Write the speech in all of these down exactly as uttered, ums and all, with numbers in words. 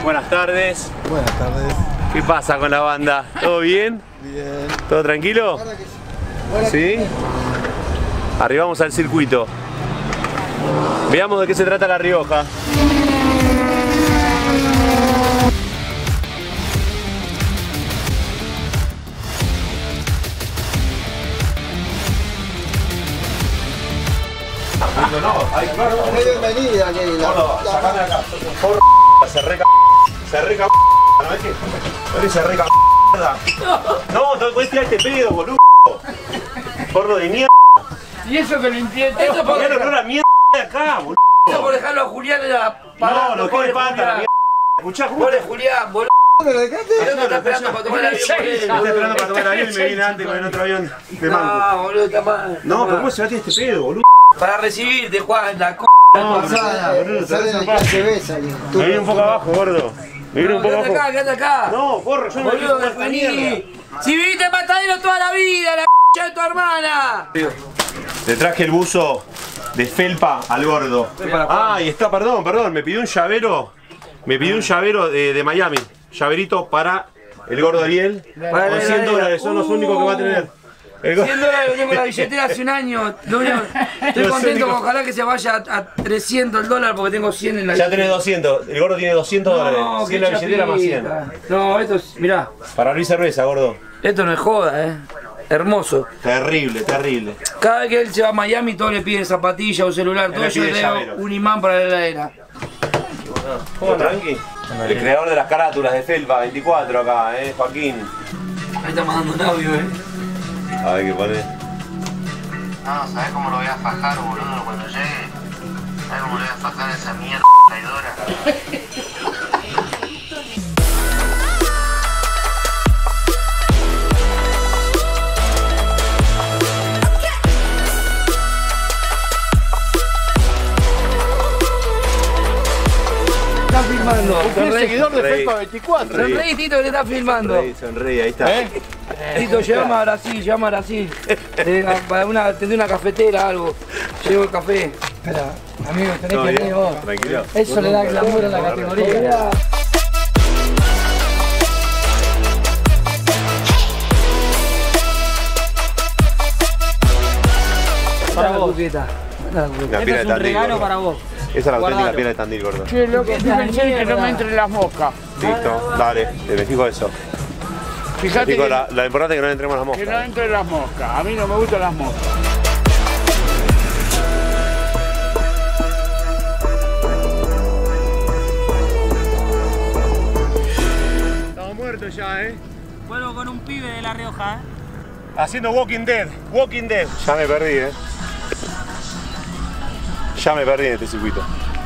Buenas tardes. Buenas tardes. ¿Qué pasa con la banda? ¿Todo bien? Bien. ¿Todo tranquilo? ¿Sí? Arribamos al circuito. Veamos de qué se trata La Rioja. No, hay claro. Bienvenida, Keila. Gordo, sacame acá. Por se reca. Se reca. No es que. No es que se reca. No, no puedes tirar este pedo, boludo. Gordo de mierda. Y eso que lo entiendo. Esto por qué no la mierda de acá, boludo. Eso por dejarlo a Julián era para. No, no, ¿qué le falta la mierda? Escuchá, ¿cómo Pobre Julián, boludo. ¿Me lo dejaste? Pero no está esperando para tomar el avión por él. Me está esperando para tomar el avión y me viene antes con el otro avión de mango. No, boludo, está mal. No, pero ¿cómo se va a tirar este pedo, boludo? Para recibirte, Juan, la c***. No, Pasada, boludo, sale de la clase B, salí. me viene un poco abajo, gordo. Me viene un poco Quédate acá, abajo. quédate acá. No, porro, yo no quiero Boludo, jugar esta mierda. vení. Si viviste en Matadero toda la vida, la c*** de tu hermana. Le traje el buzo de felpa al gordo. Ah, y está, perdón, perdón, me pidió un llavero. Me pidió un llavero de, de Miami. Llaverito para el gordo Ariel. Para Con la cien heladera. dólares, son los únicos que va a tener. El gordo- cien dólares venía con la billetera hace un año. Lo único- Estoy Los contento, únicos- ojalá que se vaya a, a trescientos el dólar porque tengo cien en la Ya tenés doscientos, el gordo tiene doscientos dólares. No, cien qué en la billetera más cien. chapita. No, esto es, mirá, Para abrir cerveza, gordo. esto no es joda, eh. Hermoso. Terrible, terrible. Cada vez que él se va a Miami, todos le piden zapatillas o celular, todo le yo le pide doy llavero. un imán para la heladera. ¿Cómo tranqui? El creador de las carátulas de Felpa veinticuatro acá, eh, Joaquín. Ahí está mandando un audio, eh. A ver qué pone. No, ¿sabés cómo lo voy a fajar, boludo, cuando llegue? ¿Sabés cómo le voy a fajar a esa mierda traidora? Está filmando. Un seguidor de Rey. Felpa veinticuatro. Rey. Sonreí, Tito, que te está filmando. Sonríe, sonríe, ahí está. ¿Eh? Tito, llevame a Brasil, llevame a Brasil. Eh, para una, tendré una cafetera, algo. Llevo el café. Espera, amigo, tenés Todo que bien, venir vos. tranquilo. Eso le da glamour a la categoría. Para vos. Cuqueta. La cuqueta. La piedra de Tandil, gordo. para vos. Esa es la auténtica piedra de Tandil, gordo. Che, loco, Esta fíjense que no mierda. me entren las moscas. Listo, dale, te me fijo eso. Me Fíjate fijo que, la, lo importante es que no le entremos las que no moscas. entren las moscas. A mí no me gustan las moscas. Estamos muertos ya, ¿eh? Vuelvo con un pibe de La Rioja, ¿eh? Haciendo Walking Dead, Walking Dead. Ya me perdí, eh. Ya me perdí en este circuito.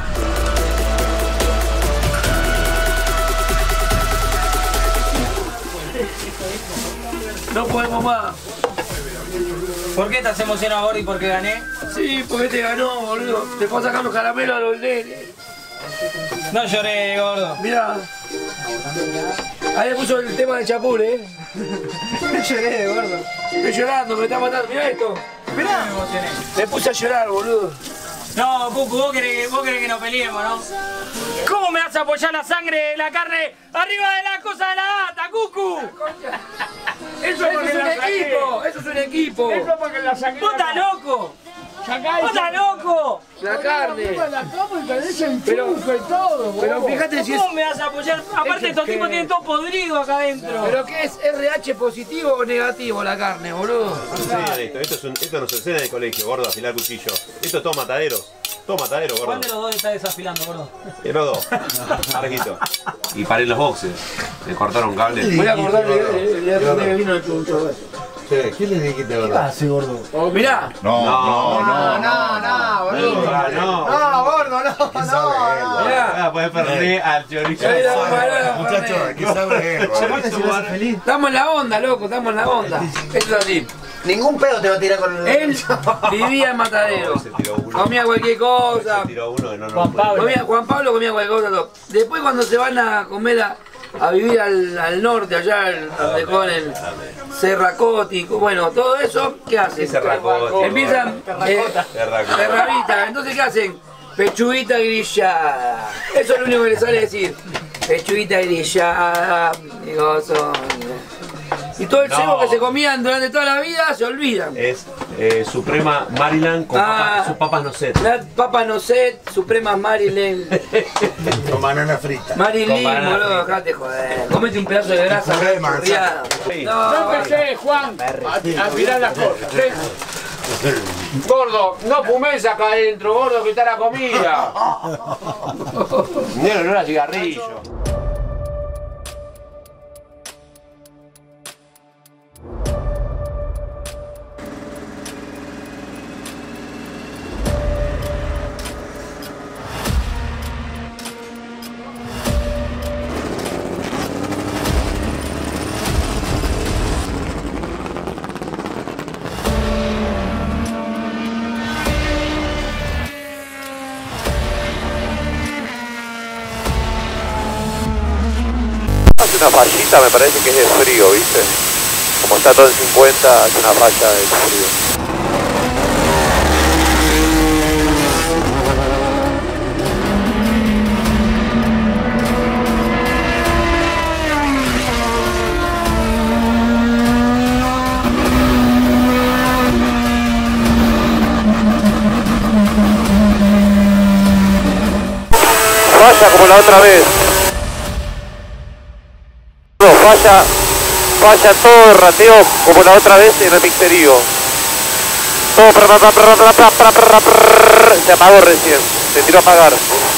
No podemos más. ¿Por qué estás emocionado, Gordi? ¿Porque gané? Sí, porque te ganó, boludo. Te fue a sacar los caramelos a los nenes. No lloré, gordo. Mirá. Ahí le puso el tema de Chapul, eh. Lloré, gordo. Estoy llorando, me está matando. Mirá esto. Mirá. Me emocioné. Me puse a llorar, boludo. No, Cucu, vos querés, vos querés que nos peleemos, ¿no? ¿Cómo me vas a apoyar la sangre, la carne, arriba de la cosa de la gata, Cucu? Eso, es un equipo. Eso es un equipo. Eso porque la sangre. ¡Vos estás loco! ¡Vos estás loco! La carne. La como y parece un Pero- chunco y todo, Pero bobo. fíjate si es. ¿Cómo me vas a apoyar? Aparte, estos que- tipos tienen todo podrido acá adentro. ¿Pero qué es R H positivo o negativo la carne, boludo? Enseñan esto, esto, es un, esto no se enseña en el colegio, gordo, afilar cuchillo. Esto es todo mataderos. Todo matadero, gordo. ¿Cuál de los dos está desafilando, gordo? Y los dos. Arquito. Y paré los boxes. Le cortaron cable. Voy a acordarle de vino el punto. ¿Qué le dijiste, verdad? Mirá. No, no, no, no, no, boludo. Ah, no. No, gordo, no, no, no. Mirá. Ah, puedes perder al chorizo. Ahí la pará, muchachos, pará. ¿qué sabe él? Estamos en la onda, loco, estamos en la onda. Esto es así. Ningún pedo te va a tirar con el... Él vivía en Matadero. Se tiró uno. Comía cualquier cosa. Se tiró uno que no, no Juan puede. Pablo. Comía, Juan Pablo comía cualquier cosa. Todo. Después cuando se van a comer a, a vivir al, al norte, allá al- donde con el Serracoti, bueno, todo eso, ¿qué hacen? ¿Qué Serracoti? Empiezan eh, Serracoti. Ferrarita, entonces ¿qué hacen? Pechuguita grillada. Eso es lo único que les sale decir. pechuguita grillada, y gozo. Y todo el No. cebo que se comían durante toda la vida se olvidan. Es eh, Suprema Maryland con Ah. papas, sus papas no sé. La papa no sé, Suprema Maryland. Con banana frita. Marilyn, Con banana boludo, frita. dejate joder. Comete un pedazo de grasa Puré de manzana. chorreado. Sí. No No, empecé, Juan, a, a tirar las cosas. ¿eh? Gordo, no fumes acá adentro, gordo, que está la comida. Negro, no era cigarrillo. Hace una fallita, me parece que es de frío, ¿viste? Como está todo en cincuenta, hace una falla de frío. Falla como la otra vez. No, falla, falla todo el rateo como la otra vez en el mixterío. Todo pra, pra, pra, pra, pra, pra, pra, pra, pra, se apagó recién, se tiró a apagar.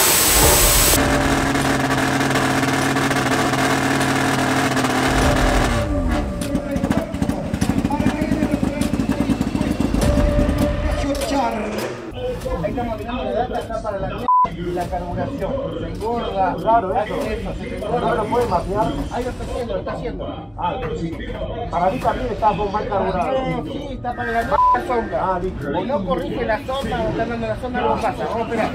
Ahí estamos mirando la data, está para la mierda y la carburación. Se engorda, claro, eso, eso, se engorda. No lo puede mapear. Ahí lo está haciendo, lo está haciendo. Ah, sí. Para mí también está con mal carburado. No, sí, está para la mierda sombra. Ah, listo. O no corrige la sombra, o está dando la sombra, algo pasa. Vamos a esperar.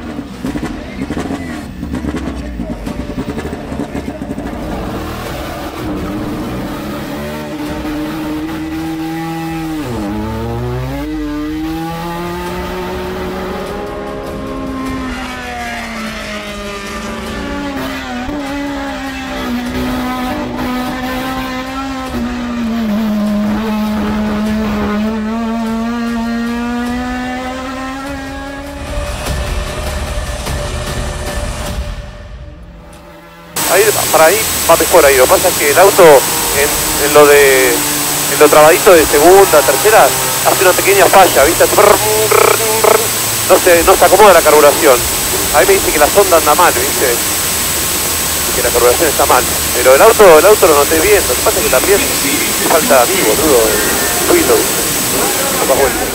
Ahí, para ahí va mejor ahí, lo que pasa es que el auto en, en lo de en lo trabadito de segunda, tercera, hace una pequeña falla, ¿viste? No se, no se acomoda la carburación. Ahí me dice que la sonda anda mal, ¿viste? Y que la carburación está mal. Pero el auto, el auto lo noté bien, lo que pasa es que también falta a mí, boludo, el fluido, ¿viste? Pocas vueltas.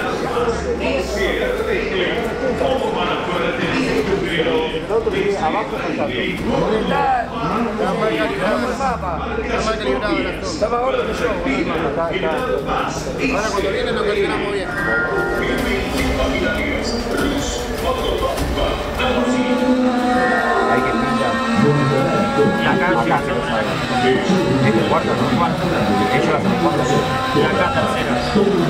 Abajo está la marca librada del papa. La marca librada de la sonda. Está más gordo que yo. Ahora cuando viene lo calibramos bien. Hay que pintar. Y acá no se hace. Este cuarto no cuarto. Ellos hacen cuarto. Y acá tercera.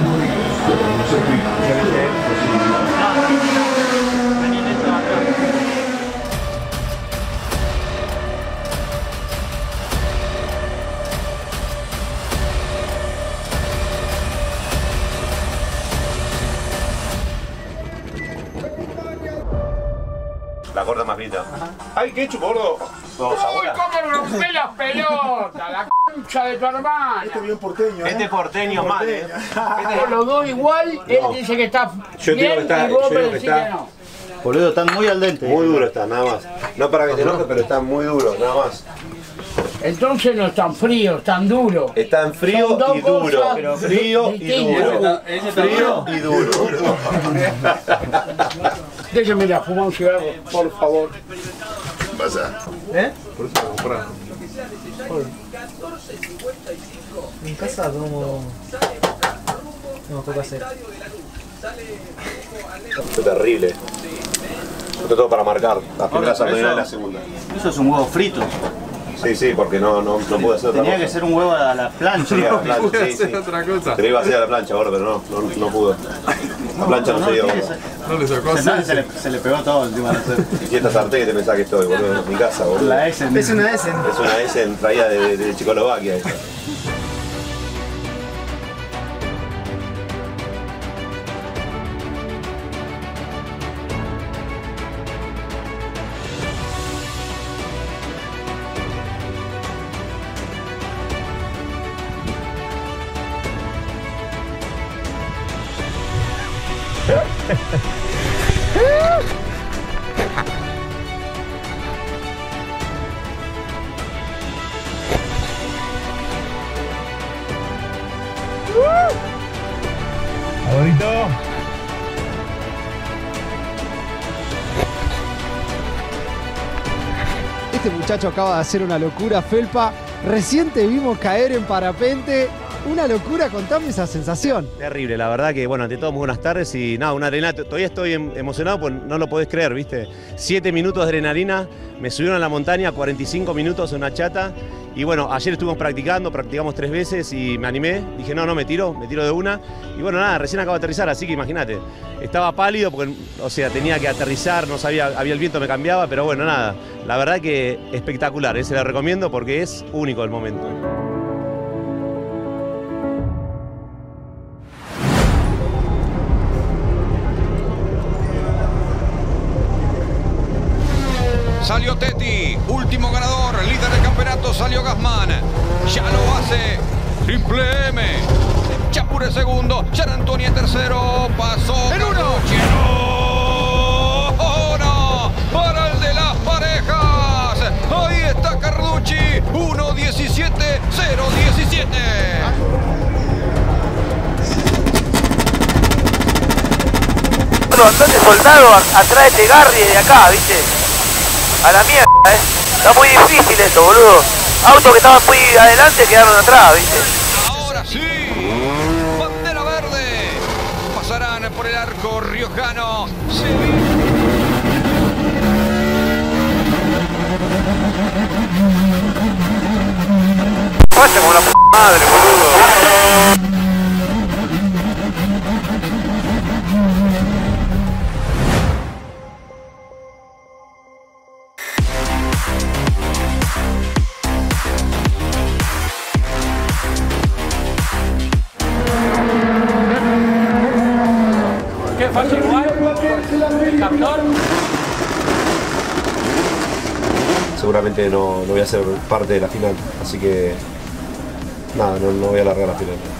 La corta más grita. Ay, ¿qué he hecho, gordo? No, ¡Uy, abuela. cómo rompé las pelotas! ¡La concha de tu hermana! Este es bien porteño, ¿eh? Este porteño mal, eh. Vos los dos igual, él dice que está Yo digo bien que está- y vos yo me digo que decís está- que no. Boludo, están muy al dente. Muy duro está, nada más. No para que te enojes, pero está muy duro, nada más. Entonces no están fríos, tan duros. Está en frío Son dos y duro. cosas Pero- Frío y distintas. duro. Frío y duro. Déjeme ir a fumar un cigarro, por favor. ¿Eh? Por eso lo compramos. En casa como... No, toca hacer. Fue terrible. Fue todo para marcar. La primera salida y la segunda. Eso es un huevo frito. Sí, sí, porque no, no, no pude hacer otra Tenía cosa. que ser un huevo a la plancha. Sí, a la plancha, pude sí, hacer sí. otra cosa. Te lo iba a hacer a la plancha ahora, pero no, no, no pudo. La plancha no, se dio. tiene boludo. ese- No le sacó Se, hacer. se le, se le pegó todo encima, no sé. Y esta sartén que te pensás que estoy, boludo, en mi casa, boludo. La S. Es una S. Es una Essen traída de, de Checoslovaquia esa. Este muchacho acaba de hacer una locura, Felpa. Recién te vimos caer en parapente. Una locura, contame esa sensación. Terrible, la verdad que, bueno, ante todo muy buenas tardes y nada, una adrenalina, todavía estoy em- emocionado, pues no lo podés creer, ¿viste? Siete minutos de adrenalina, me subieron a la montaña, cuarenta y cinco minutos en una chata y bueno, ayer estuvimos practicando, practicamos tres veces y me animé, dije no, no, me tiro, me tiro de una y bueno, nada, recién acabo de aterrizar, así que imagínate, estaba pálido porque, o sea, tenía que aterrizar, no sabía, había el viento, me cambiaba, pero bueno, nada, la verdad que espectacular, eh, se lo recomiendo porque es único el momento. Salió Tetti, último ganador, líder del campeonato, salió Gassman. Ya lo hace Triple M. Chapure segundo, Gian Antonio en tercero, pasó en uno. ¡No! ¡No! Para el de las parejas. Ahí está Carducci, uno diecisiete cero diecisiete. Bastante soldado atrás de este Garry de acá, ¿viste? A la mierda, eh. Está muy difícil esto, boludo. Autos que estaban muy adelante quedaron atrás, ¿viste? Ahora sí. Bandera verde. Pasarán por el arco riojano. Se Pasa como la p madre, boludo. ¿Qué falla igual? ¿El captor? Seguramente no, no voy a ser parte de la final, así que nada, no, no voy a alargar la final.